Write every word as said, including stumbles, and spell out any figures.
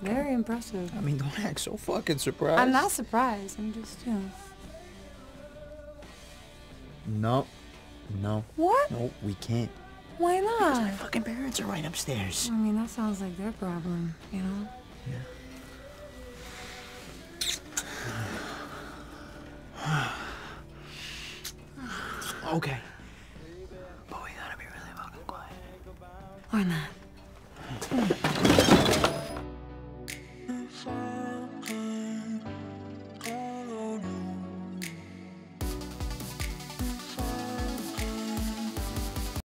Very impressive. I mean, don't act so fucking surprised. I'm not surprised. I'm just, you know. No. No. What? No, we can't. Why not? My fucking parents are right upstairs. I mean, that sounds like their problem, you know? Yeah. Okay. But we gotta be really fucking quiet. Why not?